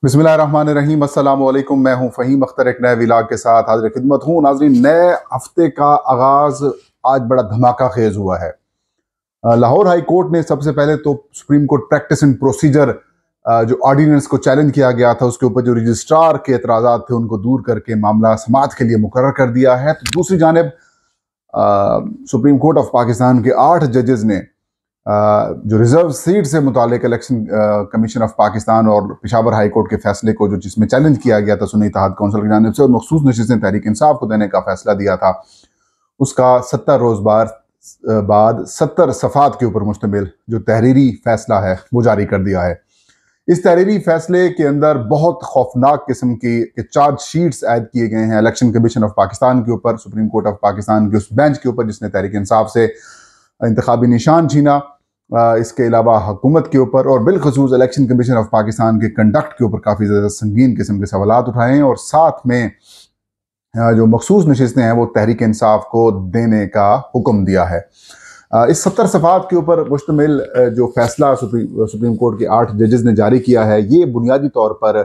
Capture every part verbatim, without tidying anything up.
बिस्मिल्लाहिर्रहमानिर्रहीम, अस्सलाम वालेकुम। मैं हूं फ़हीम अख्तर, एक नए विलाग के साथ हाजिर खिदमत हूं। नाज़रीन, नए हफ्ते का आगाज़ आज बड़ा धमाका खेज हुआ है। लाहौर हाई कोर्ट ने सबसे पहले तो supreme court practice and procedure जो ऑर्डिनेंस को चैलेंज किया गया था, उसके ऊपर जो रजिस्ट्रार के एतराज़ात थे उनको दूर करके मामला समाअत के लिए मुकर्रर कर दिया है। तो दूसरी जानिब सुप्रीम कोर्ट ऑफ पाकिस्तान के आठ जजेस ने जो रिजर्व सीट से मुतालिक इलेक्शन कमीशन ऑफ पाकिस्तान और पेशावर हाई कोर्ट के फैसले को, जो जिसमें चैलेंज किया गया था सुन्नी इत्तेहाद कौंसिल की जानिब से और मखसूस नशिस्तें तहरीक इंसाफ को देने का फैसला दिया था, उसका सत्तर रोज बाद बाद सत्तर सफ़ात के ऊपर मुश्तमिल जो तहरीरी फैसला है वो जारी कर दिया है। इस तहरीरी फैसले के अंदर बहुत खौफनाक किस्म की चार्ज शीट्स ऐड किए गए हैं इलेक्शन कमीशन ऑफ पाकिस्तान के ऊपर, सुप्रीम कोर्ट ऑफ पाकिस्तान के उस बेंच के ऊपर जिसने तहरीक इंसाफ से इंतखाबी निशान छीना, इसके अलावा हुकूमत के ऊपर और बिलखसूस इलेक्शन कमीशन ऑफ पाकिस्तान के कंडक्ट के ऊपर काफ़ी ज़्यादा संगीन किस्म के सवालात उठाए हैं और साथ में जो मखसूस नशिस्तें हैं वो तहरीक इंसाफ को देने का हुक्म दिया है। इस सत्तर सफ़ात के ऊपर मुश्तमिल जो फैसला सुप्रीम सुप्रीम कोर्ट के आठ जजेस ने जारी किया है, ये बुनियादी तौर पर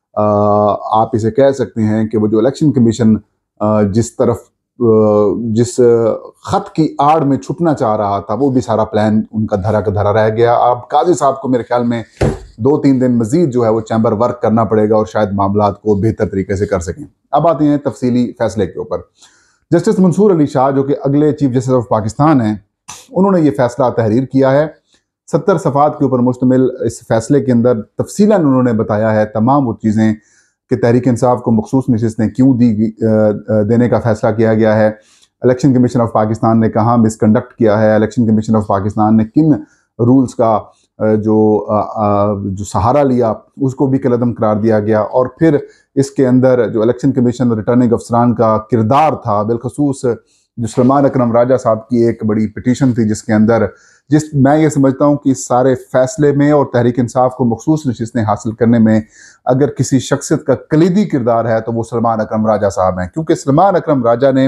आप इसे कह सकते हैं कि वो जो इलेक्शन कमीशन जिस तरफ जिस खत की आड़ में छुपना चाह रहा था वो भी सारा प्लान उनका धरा का धरा रह गया। अब काजी साहब को मेरे ख्याल में दो तीन दिन मजीद जो है वो चैम्बर वर्क करना पड़ेगा और शायद मामलात को बेहतर तरीके से कर सकें। अब आते हैं तफसीली फैसले के ऊपर। जस्टिस मंसूर अली शाह जो कि अगले चीफ जस्टिस ऑफ पाकिस्तान हैं, उन्होंने ये फैसला तहरीर किया है। सत्तर सफ़ात के ऊपर मुश्तमिल इस फैसले के अंदर तफसीलन उन्होंने बताया है तमाम वो चीज़ें कि तहरीक इंसाफ को मखसूस नशिस्तें क्यों दी देने का फैसला किया गया है, इलेक्शन कमीशन ऑफ पाकिस्तान ने कहाँ मिसकंडक्ट किया है, इलेक्शन कमीशन ऑफ पाकिस्तान ने किन रूल्स का जो जो सहारा लिया उसको भी कलअदम करार दिया गया। और फिर इसके अंदर जो इलेक्शन कमीशन और रिटर्निंग अफसरान का किरदार था, बिलखसूस जो सलमान अकरम राजा साहब की एक बड़ी पिटीशन थी जिसके अंदर जिस मैं ये समझता हूँ कि इस सारे फैसले में और तहरीक इंसाफ को मखसूस नशिस्तें हासिल करने में अगर किसी शख्सियत का कलीदी किरदार है तो वो सलमान अकरम राजा साहब हैं। क्योंकि सलमान अकरम राजा ने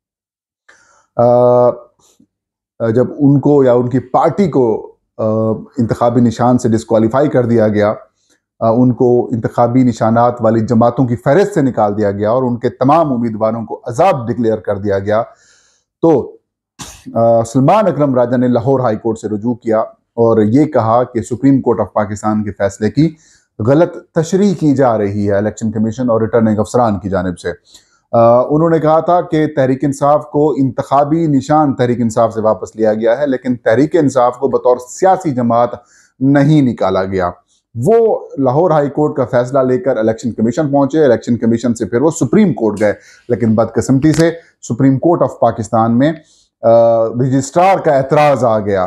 जब उनको या उनकी पार्टी को इंतखाबी निशान से डिस्क्वालीफाई कर दिया गया, उनको इंतखाबी निशानात वाली जमातों की फहरिस्त से निकाल दिया गया और उनके तमाम उम्मीदवारों को अजाब डिक्लेयर कर दिया गया, तो सलमान अकरम राजा ने लाहौर हाई कोर्ट से रुजू किया और ये कहा कि सुप्रीम कोर्ट ऑफ पाकिस्तान के फैसले की गलत तशरीह की जा रही है इलेक्शन कमीशन और रिटर्निंग अफसरान की जानिब से। आ, उन्होंने कहा था कि तहरीक इंसाफ को इंतखाबी निशान तहरीक इंसाफ से वापस लिया गया है, लेकिन तहरीक इंसाफ को बतौर सियासी जमात नहीं निकाला गया। वो लाहौर हाई कोर्ट का फैसला लेकर इलेक्शन कमीशन पहुंचे, इलेक्शन कमीशन से फिर वो सुप्रीम कोर्ट गए, लेकिन बदकिस्मती से सुप्रीम कोर्ट ऑफ पाकिस्तान में रजिस्ट्रार का एतराज़ आ गया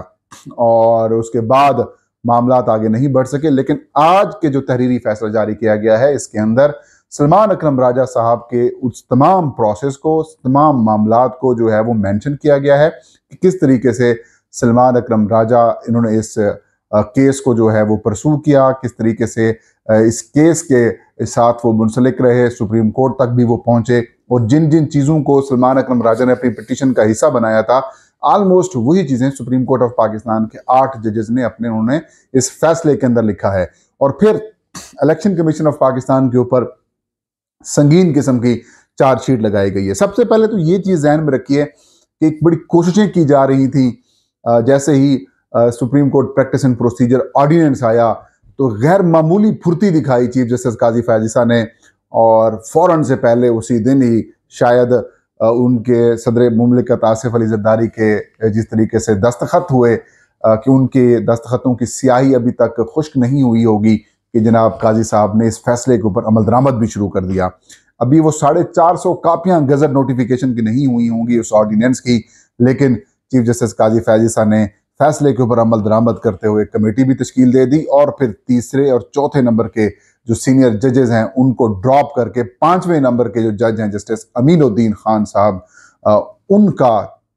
और उसके बाद मामलात आगे नहीं बढ़ सके। लेकिन आज के जो तहरीरी फैसला जारी किया गया है इसके अंदर सलमान अकरम राजा साहब के उस तमाम प्रोसेस को, उस तमाम मामलात को जो है वो मेंशन किया गया है कि किस तरीके से सलमान अकरम राजा इन्होंने इस केस को जो है वो परसू किया, किस तरीके से इस केस के साथ वो मुंसलिक रहे, सुप्रीम कोर्ट तक भी वो पहुंचे और जिन जिन चीज़ों को सलमान अकरम राजा ने अपनी पिटीशन का हिस्सा बनाया था, ऑलमोस्ट वही चीज़ें सुप्रीम कोर्ट ऑफ पाकिस्तान के आठ जजेस ने अपने उन्होंने इस फैसले के अंदर लिखा है। और फिर इलेक्शन कमीशन ऑफ पाकिस्तान के ऊपर संगीन किस्म की चार्जशीट लगाई गई है। सबसे पहले तो ये चीज़ ध्यान में रखिए कि एक बड़ी कोशिशें की जा रही थी, जैसे ही supreme court practice and procedure ordinance आया तो गैर मामूली फुर्ती दिखाई चीफ जस्टिस काजी फायज ने और फौरन से पहले उसी दिन ही शायद उनके सदर मुमलिकत आसिफ अली जरदारी के जिस तरीके से दस्तखत हुए कि उनके दस्तखतों की स्याही अभी तक खुश्क नहीं हुई होगी कि जनाब काजी साहब ने इस फैसले के ऊपर अमल दरामद भी शुरू कर दिया। अभी वो साढ़े चार सौ कापियाँ गजट नोटिफिकेशन की नहीं हुई होंगी उस ऑर्डिनेंस की, लेकिन चीफ जस्टिस काजी फायज ने फैसले के ऊपर अमल दरामद करते हुए कमेटी भी तश्कील दे दी और फिर तीसरे और चौथे नंबर के जो सीनियर जजेस हैं उनको ड्रॉप करके पांचवें नंबर के जो जज हैं जस्टिस अमीनुद्दीन खान साहब, उनका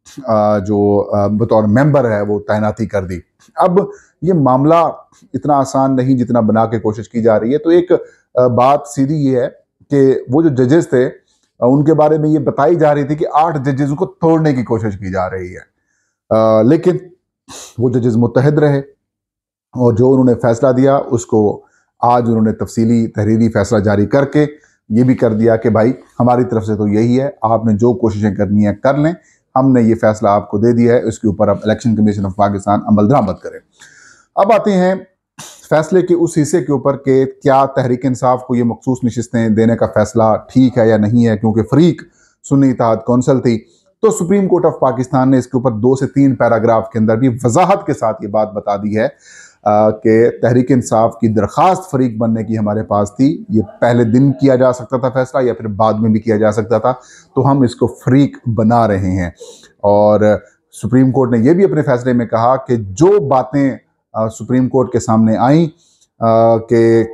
जो बतौर मेंबर है वो तैनाती कर दी। अब ये मामला इतना आसान नहीं जितना बना के कोशिश की जा रही है। तो एक बात सीधी ये है कि वो जो जजेस थे उनके बारे में ये बताई जा रही थी कि आठ जजेस को तोड़ने की कोशिश की जा रही है, आ, लेकिन वो जजेस मुत्तहिद रहे और जो उन्होंने फैसला दिया उसको आज उन्होंने तफसीली तहरीरी फैसला जारी करके ये भी कर दिया कि भाई हमारी तरफ से तो यही है, आपने जो कोशिशें करनी है कर लें, हमने ये फैसला आपको दे दिया है, इसके ऊपर अब इलेक्शन कमीशन ऑफ पाकिस्तान अमल दरामद करे। अब आते हैं फैसले के उस हिस्से के ऊपर कि क्या तहरीक इंसाफ को ये मखसूस नशिस्तें देने का फैसला ठीक है या नहीं है, क्योंकि फरीक सुन्नी इत्तेहाद कौंसिल थी। तो सुप्रीम कोर्ट ऑफ पाकिस्तान ने इसके ऊपर दो से तीन पैराग्राफ के अंदर भी वजाहत के साथ ये बात बता दी है कि तहरीक इंसाफ की दरख्वास्त फरीक बनने की हमारे पास थी। ये पहले दिन किया जा सकता था फैसला, या फिर बाद में भी किया जा सकता था, तो हम इसको फरीक बना रहे हैं। और सुप्रीम कोर्ट ने यह भी अपने फैसले में कहा कि जो बातें सुप्रीम कोर्ट के सामने आई कि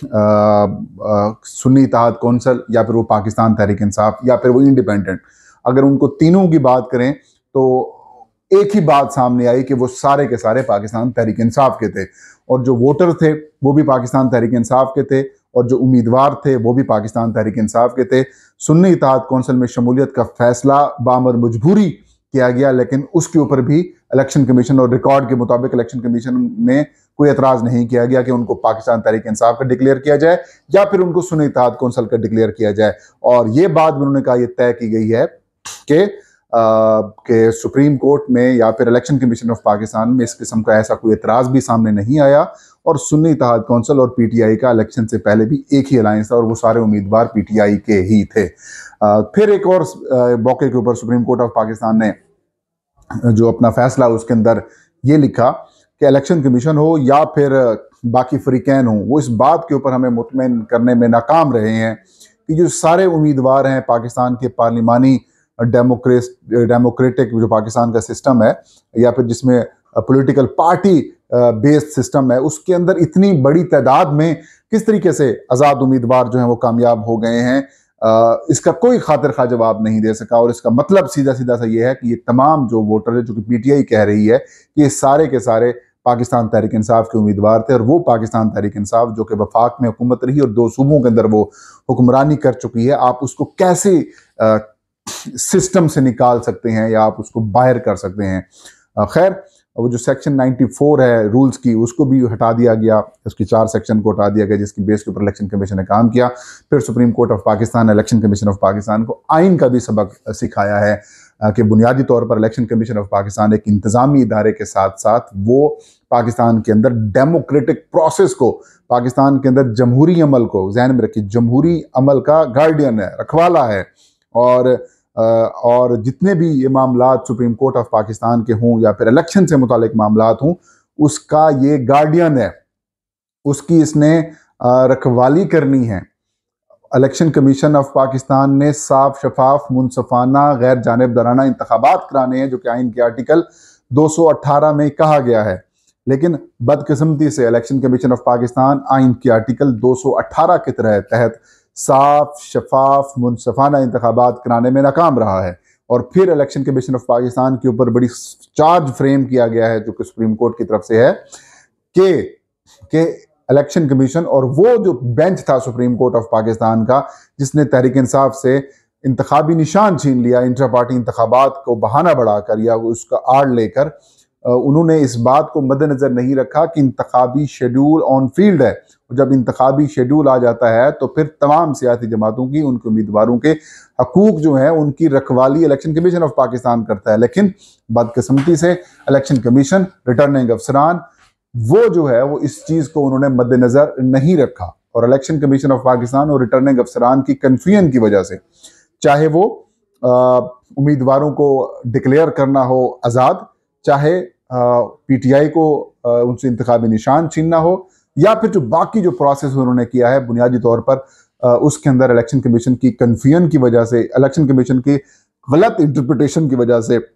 सुन्नी इत्तेहाद कौंसिल या फिर वो पाकिस्तान तहरीक इंसाफ या फिर वो इंडिपेंडेंट, अगर उनको तीनों की बात करें तो एक ही बात सामने आई कि वो सारे के सारे पाकिस्तान तहरीक इंसाफ के थे, और जो वोटर थे वो भी पाकिस्तान तहरीक इंसाफ के थे, और जो उम्मीदवार थे वो भी पाकिस्तान तहरीक इंसाफ के थे। सुन्नी इत्तेहाद कौंसिल में शमूलियत का फैसला बामर मजबूरी किया गया, लेकिन उसके ऊपर भी इलेक्शन कमीशन और रिकॉर्ड के मुताबिक इलेक्शन कमीशन में कोई एतराज़ नहीं किया गया कि उनको पाकिस्तान तहरीक इंसाफ का डिक्लेयर किया जाए या फिर उनको सुन्नी इत्तेहाद कौंसिल का डिक्लेयर किया जाए। और ये बात भी उन्होंने कहा, यह तय की गई है कि कि सुप्रीम कोर्ट में या फिर इलेक्शन कमीशन ऑफ पाकिस्तान में इस किस्म का ऐसा कोई एतराज़ भी सामने नहीं आया, और सुन्नी इत्तेहाद कौंसिल और पीटीआई का इलेक्शन से पहले भी एक ही अलायंस था और वो सारे उम्मीदवार पीटीआई के ही थे। आ, फिर एक और मौके के ऊपर सुप्रीम कोर्ट ऑफ पाकिस्तान ने जो अपना फैसला उसके अंदर ये लिखा कि इलेक्शन कमीशन हो या फिर बाकी फ्रीकैन हो, वो इस बात के ऊपर हमें मुतमईन करने में नाकाम रहे हैं कि जो सारे उम्मीदवार हैं पाकिस्तान के पार्लिमानी डेमोक्रेस डेमोक्रेटिक जो पाकिस्तान का सिस्टम है या फिर जिसमें पॉलिटिकल पार्टी बेस्ड सिस्टम है, उसके अंदर इतनी बड़ी तादाद में किस तरीके से आज़ाद उम्मीदवार जो हैं वो कामयाब हो गए हैं, इसका कोई खातिर खा जवाब नहीं दे सका। और इसका मतलब सीधा सीधा सा ये है कि ये तमाम जो वोटर है, जो कि पीटीआई कह रही है कि ये सारे के सारे पाकिस्तान तहरीक इंसाफ के उम्मीदवार थे, और वो पाकिस्तान तहरीक इंसाफ जो कि वफाक में हुकूमत रही और दो सूबों के अंदर वो हुक्मरानी कर चुकी है, आप उसको कैसे आ, सिस्टम से निकाल सकते हैं या आप उसको बाहर कर सकते हैं। खैर, वो जो सेक्शन चौरानवे है रूल्स की, उसको भी हटा दिया गया, उसकी चार सेक्शन को हटा दिया गया जिसकी बेस के ऊपर इलेक्शन कमीशन ने काम किया। फिर supreme court of Pakistan election commission of Pakistan को आइन का भी सबक सिखाया है कि बुनियादी तौर पर इलेक्शन कमीशन ऑफ पाकिस्तान एक इंतजामी इदारे के साथ साथ वो पाकिस्तान के अंदर डेमोक्रेटिक प्रोसेस को, पाकिस्तान के अंदर जमहूरी अमल को, ज़हन में रखिए, जमहूरी अमल का गार्डियन है, रखवाला है। और और जितने भी ये मामलात सुप्रीम कोर्ट ऑफ पाकिस्तान के हों या फिर इलेक्शन से मुतालिक मामलात हों, उसका ये गार्डियन है, उसकी इसने रखवाली करनी है। इलेक्शन कमीशन ऑफ पाकिस्तान ने साफ, शफाफ, मुनसफाना, गैर जानिबदाराना इंतखाबात कराने हैं, जो कि आइन के आर्टिकल दो सौ अठारह में कहा गया है। लेकिन बदकिस्मती से इलेक्शन कमीशन ऑफ पाकिस्तान आइन के आर्टिकल दो सौ अठारह के तहत साफ, शफाफ, मुनसफाना इंतखाबात कराने में नाकाम रहा है। और फिर इलेक्शन कमीशन ऑफ पाकिस्तान के ऊपर बड़ी चार्ज फ्रेम किया गया है, जो कि सुप्रीम कोर्ट की तरफ से है, कि कि इलेक्शन कमीशन और वो जो बेंच था सुप्रीम कोर्ट ऑफ पाकिस्तान का, जिसने तहरीक इंसाफ से इंतखाबी निशान छीन लिया, इंट्रा पार्टी इंतखाबात को बहाना बढ़ाकर या उसका आड़ लेकर, उन्होंने इस बात को मद्देनजर नहीं रखा कि इंतखाबी शेड्यूल ऑन फील्ड है। जब इंतखाबी शेड्यूल आ जाता है तो फिर तमाम सियासी जमातों की, उनके उम्मीदवारों के हकूक जो हैं उनकी रखवाली इलेक्शन कमीशन ऑफ पाकिस्तान करता है। लेकिन बदकिस्मती से इलेक्शन कमीशन, रिटर्निंग अफसरान, वो जो है वो इस चीज़ को उन्होंने मद्देनजर नहीं रखा, और इलेक्शन कमीशन ऑफ पाकिस्तान और रिटर्निंग अफसरान की कन्फ्यूजन की वजह से, चाहे वो उम्मीदवारों को डिक्लेयर करना हो आज़ाद, चाहे पीटीआई को आ, उनसे इंतखाबी निशान छीनना हो, या फिर जो बाकी जो प्रोसेस उन्होंने किया है बुनियादी तौर पर आ, उसके अंदर इलेक्शन कमीशन की कन्फ्यूजन की वजह से, इलेक्शन कमीशन की गलत इंटरप्रिटेशन की वजह से,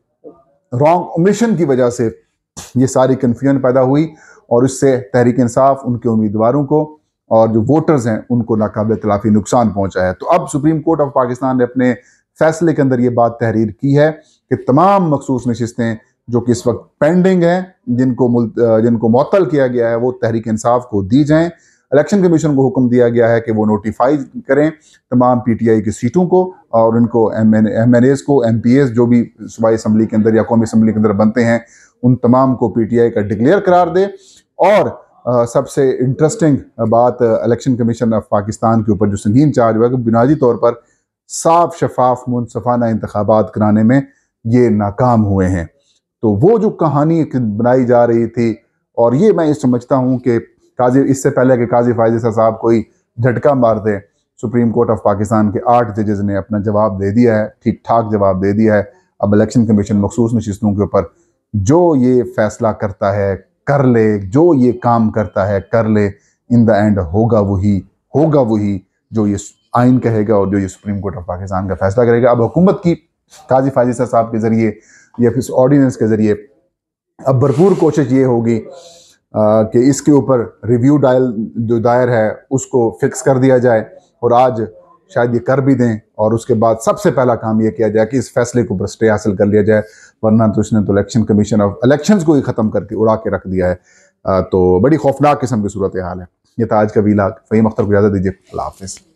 रॉन्ग ओमिशन की वजह से ये सारी कन्फ्यूजन पैदा हुई, और इससे तहरीक इंसाफ, उनके उम्मीदवारों को और जो वोटर्स हैं उनको नाकाबिल तलाफी नुकसान पहुंचा है। तो अब सुप्रीम कोर्ट ऑफ पाकिस्तान ने अपने फैसले के अंदर ये बात तहरीर की है कि तमाम मखसूस नशिस्तें जो कि इस वक्त पेंडिंग हैं, जिनको जिनको मुअत्तल किया गया है, वो तहरीक इंसाफ को दी जाएं। इलेक्शन कमीशन को हुक्म दिया गया है कि वो नोटिफाई करें तमाम पीटीआई की सीटों को, और उनको एम एन एज़ को, एम पी एज़ जो भी सूबाई असम्बली के अंदर या कौमी असम्बली के अंदर बनते हैं, उन तमाम को पीटीआई का डिक्लेयर करार दे। और आ, सबसे इंटरेस्टिंग बात इलेक्शन कमीशन ऑफ पाकिस्तान के ऊपर जो संगीन चार्ज हुआ कि बुनियादी तौर पर साफ शफाफ मुनसफाना इंतखाबात कराने में ये नाकाम हुए हैं। तो वो जो कहानी बनाई जा रही थी, और ये मैं ये समझता हूँ कि काजी, इससे पहले कि काजी फायज साहब कोई झटका मार दे, सुप्रीम कोर्ट ऑफ पाकिस्तान के आठ जजेस ने अपना जवाब दे दिया है, ठीक ठाक जवाब दे दिया है। अब इलेक्शन कमीशन मखसूस नशिस्तों के ऊपर जो ये फैसला करता है कर ले, जो ये काम करता है कर ले, इन द एंड होगा वही होगा वही जो ये आइन कहेगा और जो ये सुप्रीम कोर्ट ऑफ पाकिस्तान का फैसला करेगा। अब हुकूमत की काजी फायज साहब के ज़रिए या फिर ऑर्डिनेंस के ज़रिए अब भरपूर कोशिश ये होगी कि इसके ऊपर रिव्यू डायल जो दायर है उसको फिक्स कर दिया जाए, और आज शायद ये कर भी दें, और उसके बाद सबसे पहला काम ये किया जाए कि इस फैसले के ऊपर स्टे हासिल कर लिया जाए, वरना तो इसने तो इलेक्शन कमीशन ऑफ इलेक्शंस को ही ख़त्म करके उड़ा के रख दिया है। तो बड़ी खौफनाक किस्म की सूरत हाल है। ये था आज का वीलाग। फ़हीम अख्तर को इजाज़त दीजिए। अल्लाह हाफ़िज़।